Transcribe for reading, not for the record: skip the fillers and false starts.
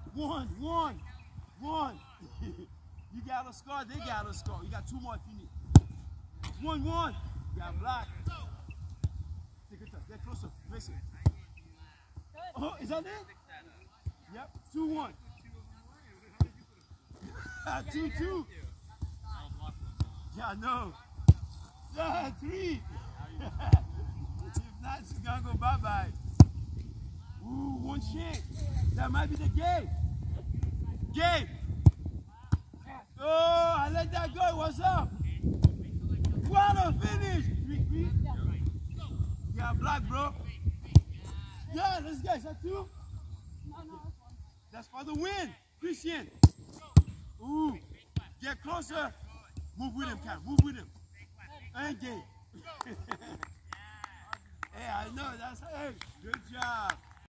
One. You got a score, they got a score. You got 2 more if you need. 1-1. You got block. Take a touch. Get closer. Listen. Oh, is that it? Yep. 2-1. 2-2. Yeah, no. 3. If not, she's gonna go bye-bye. Ooh, 1 chance. That might be the game. Oh, I let that go. What's up? What a finish. 3-3. Yeah, block, bro. Yeah, let's go. Is that 2? That's for the win. Christian. Ooh. Get closer. Move with him, Cam. Move with him. And game. Hey, I know. Hey, good job.